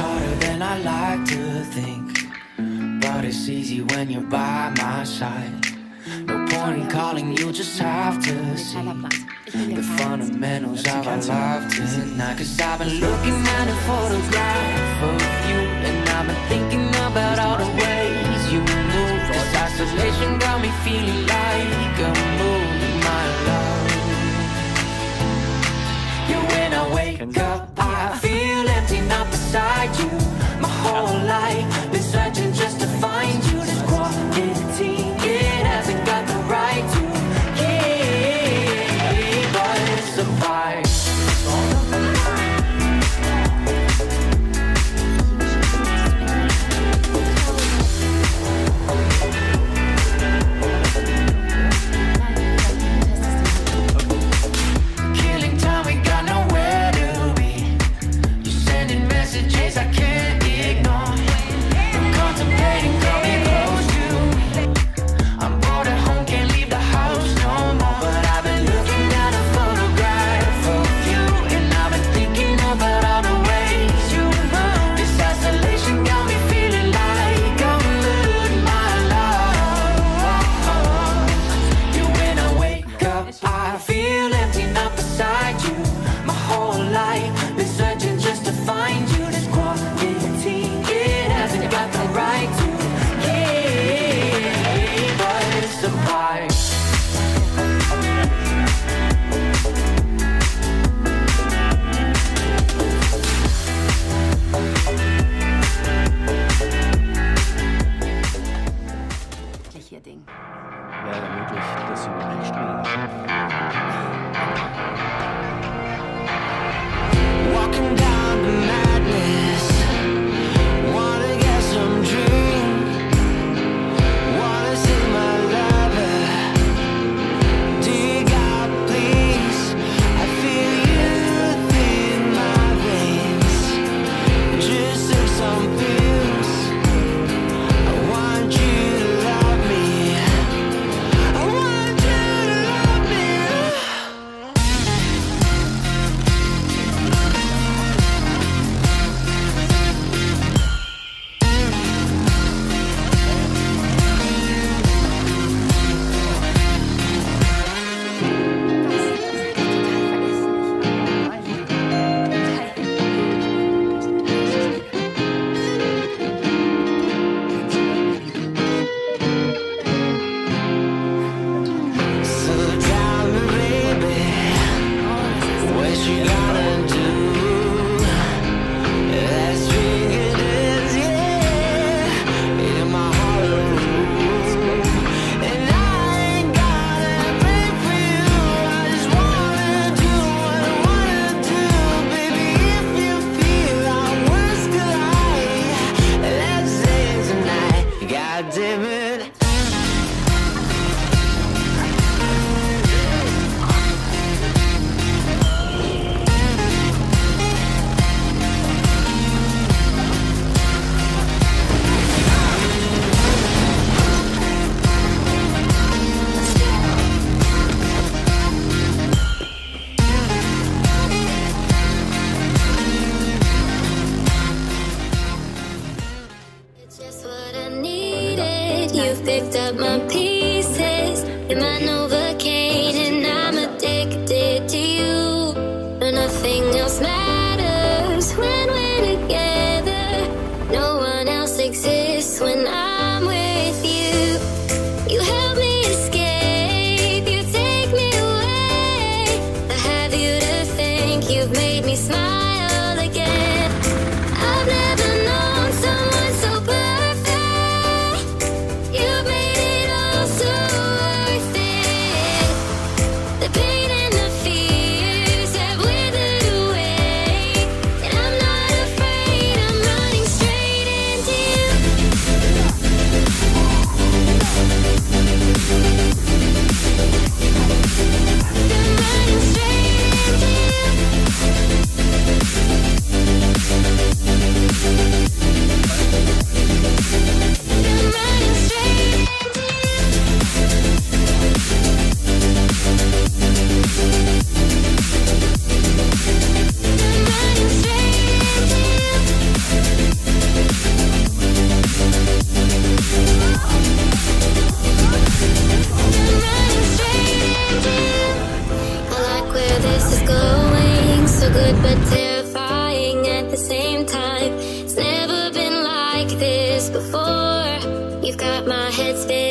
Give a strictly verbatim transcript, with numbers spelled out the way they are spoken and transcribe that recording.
harder than I like to think, but it's easy when you're by my side. No point in calling, you just have to see the fundamentals of our life tonight. Cause I've been looking at a photograph of you, and I've been thinking about all the ways you move. This isolation got me feeling like a moon, my love. Yeah, when I wake up, I feel empty, not beside you. My whole life been searching just to find you. This quality, it hasn't got the right to keep us apart. You've made it all so worth it. so good but terrifying at the same time. It's never been like this before. You've got my head spinning.